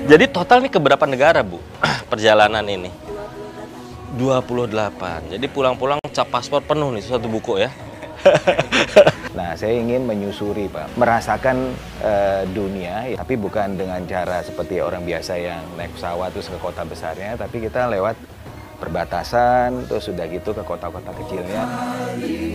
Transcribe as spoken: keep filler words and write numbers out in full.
Jadi total nih ke berapa negara, Bu? Perjalanan ini? dua puluh delapan. Jadi pulang-pulang cap paspor penuh nih satu buku ya. Nah, saya ingin menyusuri, Pak, merasakan uh, dunia, ya, tapi bukan dengan cara seperti orang biasa yang naik pesawat terus ke kota besarnya, tapi kita lewat perbatasan, terus sudah gitu ke kota-kota kecilnya.